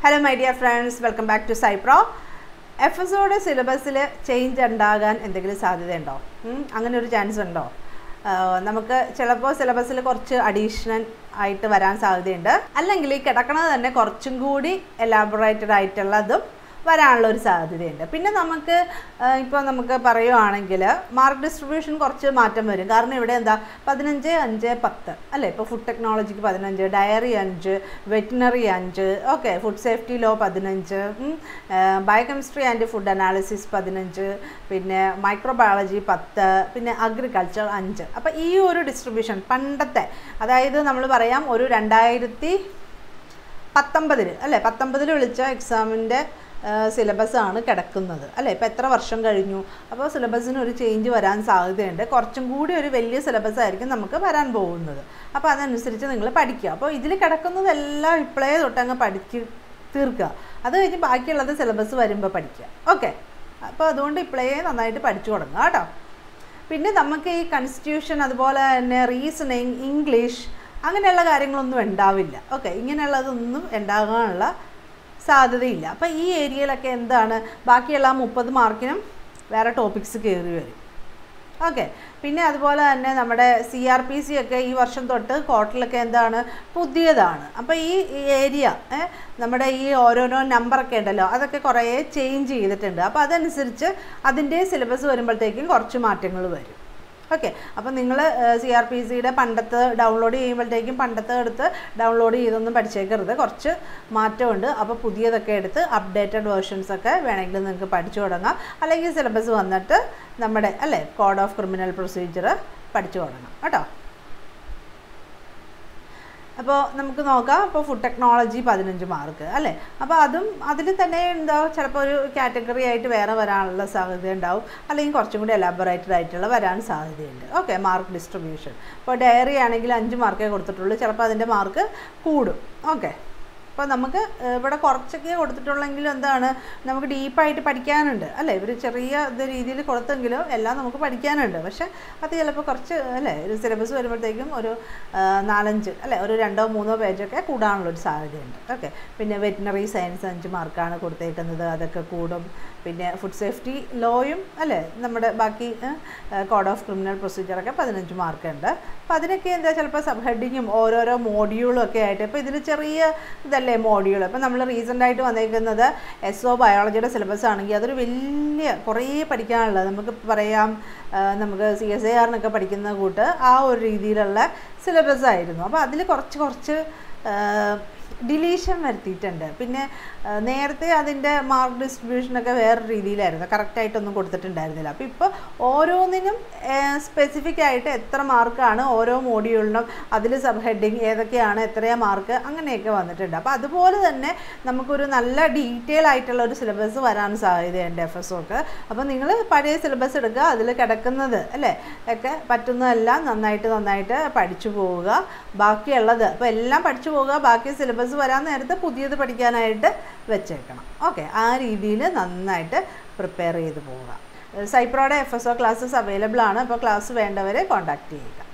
Hello my dear friends, welcome back to Cypro. FSOയുടെ സിലബസിൽ change ഉണ്ടാകാൻ എന്തെങ്കിലും സാധ്യതയുണ്ടോ? അങ്ങനെ ഒരു ചാൻസ് ഉണ്ടോ? നമുക്ക് ചിലപ്പോൾ സിലബസിൽ കുറച്ച് അഡീഷണൽ ആയിട്ട് വരാൻ സാധ്യതയുണ്ട്. അല്ലെങ്കിൽ ഈ കിടക്കുന്നത് തന്നെ കുറച്ചും കൂടി എലാബറേറ്റഡ് ആയിട്ടുള്ളതും വരാനുള്ള ഒരു സാധ്യതയുണ്ട്. പിന്നെ നമുക്ക് ഇപ്പോൾ നമുക്ക് പറയുവാണെങ്കിൽ മാർക്ക് ഡിസ്ട്രിബ്യൂഷൻ കുറച്ച് മാറ്റം വരും. കാരണം ഇവിടെ എന്താ 15, 5, 10 അല്ലേ? ഇപ്പോൾ ഫുഡ് ടെക്നോളജിക്ക് 15, dairy 5, veterinary 5, okay, food safety law 15, biochemistry and food analysis 15, പിന്നെ മൈക്രോബയോളജി 10, പിന്നെ അഗ്രികൾച്ചർ 5. അപ്പോൾ ഈ ഒരു ഡിസ്ട്രിബ്യൂഷൻ പണ്ടത്തെ, അതായത് നമ്മൾ പറയാം ഒരു 2019 അല്ലേ, 19 വിളിച്ച എക്സാമിൻ്റെ സിലബസാണ് കിടക്കുന്നത് അല്ലേ? ഇപ്പോൾ എത്ര വർഷം കഴിഞ്ഞു? അപ്പോൾ സിലബസിന് ഒരു ചേഞ്ച് വരാൻ സാധ്യതയുണ്ട്. കുറച്ചും കൂടി ഒരു വലിയ സിലബസ് ആയിരിക്കും നമുക്ക് വരാൻ പോകുന്നത്. അപ്പോൾ അതനുസരിച്ച് നിങ്ങൾ പഠിക്കുക. അപ്പോൾ ഇതിൽ കിടക്കുന്നതെല്ലാം ഇപ്പോഴേ തൊട്ടങ്ങ് പഠിച്ച് തീർക്കുക. അത് കഴിഞ്ഞ് ബാക്കിയുള്ളത് സിലബസ് വരുമ്പോൾ പഠിക്കുക. ഓക്കെ, അപ്പോൾ അതുകൊണ്ട് ഇപ്പോഴേ നന്നായിട്ട് പഠിച്ചു തുടങ്ങുക കേട്ടോ. പിന്നെ നമുക്ക് ഈ കോൺസ്റ്റിറ്റ്യൂഷൻ, അതുപോലെ തന്നെ റീസണിങ്, ഇംഗ്ലീഷ്, അങ്ങനെയുള്ള കാര്യങ്ങളൊന്നും ഉണ്ടാവില്ല. ഓക്കെ, ഇങ്ങനെയുള്ളതൊന്നും ഉണ്ടാകാനുള്ള സാധ്യതയില്ല. അപ്പോൾ ഈ ഏരിയയിലൊക്കെ എന്താണ്, ബാക്കിയുള്ള 30 മാർക്കിനും വേറെ ടോപ്പിക്സ് കയറി വരും. ഓക്കെ, പിന്നെ അതുപോലെ തന്നെ നമ്മുടെ CRPC ഒക്കെ ഈ വർഷം തൊട്ട് കോട്ടലൊക്കെ എന്താണ് പുതിയതാണ്. അപ്പോൾ ഈ ഏരിയ നമ്മുടെ ഈ ഓരോരോ നമ്പറൊക്കെ ഉണ്ടല്ലോ, അതൊക്കെ കുറേ ചേഞ്ച് ചെയ്തിട്ടുണ്ട്. അപ്പോൾ അതനുസരിച്ച് അതിൻ്റെ സിലബസ് വരുമ്പോഴത്തേക്കും കുറച്ച് മാറ്റങ്ങൾ വരും. ഓക്കെ, അപ്പോൾ നിങ്ങൾ CRPCയുടെ പണ്ടത്തെ ഡൗൺലോഡ് ചെയ്യുമ്പോഴത്തേക്കും പണ്ടത്തെ എടുത്ത് ഡൗൺലോഡ് ചെയ്തൊന്നും പഠിച്ചേക്കരുത്. കുറച്ച് മാറ്റമുണ്ട്. അപ്പോൾ പുതിയതൊക്കെ എടുത്ത് അപ്ഡേറ്റഡ് വേർഷൻസൊക്കെ വേണമെങ്കിൽ നിങ്ങൾക്ക് പഠിച്ചു തുടങ്ങാം. അല്ലെങ്കിൽ സിലബസ് വന്നിട്ട് നമ്മുടെ അല്ലേ കോഡ് ഓഫ് ക്രിമിനൽ പ്രൊസീജിയർ പഠിച്ചു തുടങ്ങാം കേട്ടോ. അപ്പോൾ നമുക്ക് നോക്കാം. അപ്പോൾ ഫുഡ് ടെക്നോളജി 15 മാർക്ക് അല്ലേ? അപ്പോൾ അതിൽ തന്നെ എന്താ ചിലപ്പോൾ ഒരു കാറ്റഗറി ആയിട്ട് വേറെ വരാനുള്ള സാധ്യത ഉണ്ടാവും. അല്ലെങ്കിൽ കുറച്ചും കൂടി എലാബറേറ്റഡ് ആയിട്ടുള്ള വരാൻ സാധ്യതയുണ്ട്. ഓക്കെ, മാർക്ക് ഡിസ്ട്രിബ്യൂഷൻ ഇപ്പോൾ ഡയറി ആണെങ്കിൽ 5 മാർക്കേ കൊടുത്തിട്ടുള്ളൂ. ചിലപ്പോൾ അതിൻ്റെ മാർക്ക് കൂടും. ഓക്കെ, അപ്പോൾ നമുക്ക് ഇവിടെ കുറച്ചൊക്കെ കൊടുത്തിട്ടുള്ളെങ്കിലും എന്താണ്, നമുക്ക് ഡീപ്പായിട്ട് പഠിക്കാനുണ്ട് അല്ലേ? ഇവർ ചെറിയ രീതിയിൽ കൊടുത്തെങ്കിലും എല്ലാം നമുക്ക് പഠിക്കാനുണ്ട്. പക്ഷേ അത് ചിലപ്പോൾ കുറച്ച് അല്ലേ, ഒരു സിലബസ് വരുമ്പോഴത്തേക്കും ഒരു 4-5 അല്ലേ, ഒരു 2-3 പേജൊക്കെ കൂടാനുള്ളൊരു സാധ്യതയുണ്ട്. ഓക്കെ, പിന്നെ വെറ്റിനറി സയൻസ് 5 മാർക്കാണ് കൊടുത്തേക്കുന്നത്, അതൊക്കെ കൂടും. പിന്നെ ഫുഡ് സേഫ്റ്റി ലോയും അല്ലേ, നമ്മുടെ ബാക്കി കോഡ് ഓഫ് ക്രിമിനൽ പ്രൊസീജിയറൊക്കെ 15 മാർക്കുണ്ട്. അപ്പോൾ അതിനൊക്കെ എന്താ ചിലപ്പോൾ സബ് ഹെഡിങ്ങും ഓരോരോ മോഡ്യൂളും ഒക്കെ ആയിട്ട്, ഇപ്പോൾ ഇതിൽ ചെറിയ ഇതല്ലേ മോഡ്യൂൾ. ഇപ്പോൾ നമ്മൾ റീസെൻ്റായിട്ട് വന്നേക്കുന്നത് SO ബയോളജിയുടെ സിലബസ് ആണെങ്കിൽ അതൊരു വലിയ കുറേ പഠിക്കാനുള്ളത്. നമുക്ക് പറയാം, നമുക്ക് CSIR പഠിക്കുന്ന കൂട്ട് ആ ഒരു രീതിയിലുള്ള സിലബസ് ആയിരുന്നു. അപ്പോൾ അതിൽ കുറച്ച് ഡിലീഷൻ വരുത്തിയിട്ടുണ്ട്. പിന്നെ നേരത്തെ അതിൻ്റെ മാർക്ക് ഡിസ്ട്രിബ്യൂഷനൊക്കെ വേറെ രീതിയിലായിരുന്നു, കറക്റ്റായിട്ടൊന്നും കൊടുത്തിട്ടുണ്ടായിരുന്നില്ല. അപ്പോൾ ഇപ്പോൾ ഓരോന്നിനും സ്പെസിഫിക് ആയിട്ട് എത്ര മാർക്കാണ് ഓരോ മോഡ്യൂളിനും, അതിൽ സബ് ഹെഡിങ് ഏതൊക്കെയാണ്, എത്രയാണ് മാർക്ക്, അങ്ങനെയൊക്കെ വന്നിട്ടുണ്ട്. അപ്പോൾ അതുപോലെ തന്നെ നമുക്കൊരു നല്ല ഡീറ്റെയിൽ ആയിട്ടുള്ള ഒരു സിലബസ് വരാൻ സാധ്യതയുണ്ട് FSOക്ക്. അപ്പോൾ നിങ്ങൾ പഴയ സിലബസ് എടുക്കുക, അതിൽ കിടക്കുന്നത് അല്ലേ ഒക്കെ പറ്റുന്നതെല്ലാം നന്നായിട്ട് പഠിച്ചു പോവുക. ബാക്കിയുള്ളത് അപ്പോൾ എല്ലാം പഠിച്ചു പോവുക. ബാക്കി സിലബസ് വരാൻ നേരത്തെ പുതിയത് പഠിക്കാനായിട്ട് വെച്ചേക്കണം. ഓക്കെ, ആ രീതിയിൽ നന്നായിട്ട് പ്രിപ്പയർ ചെയ്ത് പോവുക. സൈപ്രോയുടെ FSO ക്ലാസ്സസ് അവൈലബിൾ ആണ്. അപ്പോൾ ക്ലാസ് വേണ്ടവരെ കോൺടാക്റ്റ് ചെയ്യുക.